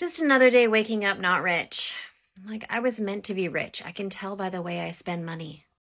Just another day waking up not rich. Like I was meant to be rich. I can tell by the way I spend money.